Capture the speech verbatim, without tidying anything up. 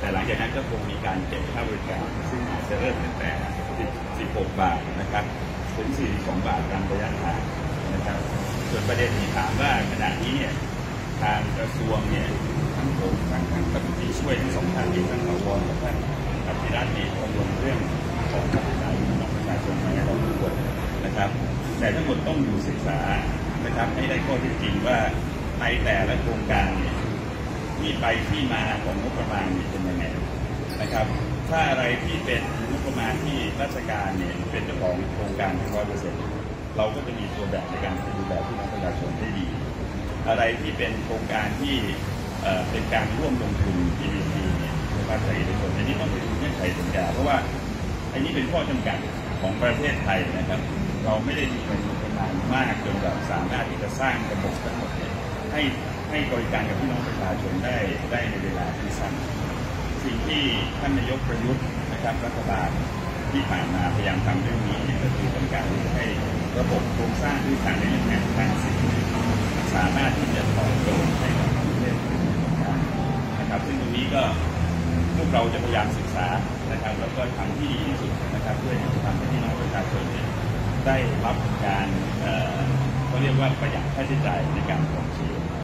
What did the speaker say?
แต่หลังจากนั้นก็คงมีการเก็บค่าบริการซึ่งอาจจะเริ่มตั้งแต่สิบหกบาทนะครับถึงสี่สิบสองบาทตามระยะทางนะครับส่วนประเด็นที่ถามว่าขณะนี้เนี่ยทางกระทรวงเนี่ยทั้งผมทั้งทั้งรัฐมนตรีช่วยทั้งสองท่านทั้งสวและท่านอภิรัตน์เนี่ยกังวลเรื่องของค่าใช้จ่ายของประชาชนในเราทุกคนนะครับแต่ทั้งหมดต้องอยู่ศึกษานะครับให้ได้ข้อเท็จจริงว่าในแต่ละโครงการเนี่ยที่ไปที่มาของงบประมาณเป็นยังไงนะครับถ้าอะไรที่เป็นงบประมาณที่ราชการเนี่ยเป็นเจ้าของโครงการร้อยเปอร์เซ็นต์เราก็จะมีตัวแบบในการดูแลพี่น้องประชาชนได้ดีอะไรที่เป็นโครงการที่เอ่อเป็นการร่วมลงทุน พี พี พี เนี่ยนะครับในเอกชนอันนี้ต้องไปดูเงื่อนไขสัญญาเพราะว่าอันนี้เป็นข้อจำกัดของประเทศไทยนะครับเราไม่ได้มีเงินประมาณมากจนแบบสามารถที่จะสร้างระบบทั้งหมดให้ให้บริการกับพี่น้องประชาชนได้ได้ในเวลาที่สั้นสิ่งที่ท่านนายกประยุทธ์นะครับรัฐบาลที่ผ่านมาพยายามทำเรื่องนี้เนี่ยก็คือต้องการที่จะให้ระบบโครงสร้างพื้นฐานในเรื่องงานทางสิ่งสามารถที่จะตอบโจทย์ให้กับประเทศนะครับซึ่งตรงนี้ก็พวกเราจะพยายามศึกษานะครับแล้วก็ทำที่ดีที่สุดนะครับเพื่อที่จะทำให้พี่น้องประชาชนได้รับการเขาเรียกว่าประหยัดค่าใช้จ่ายในการครองชีพ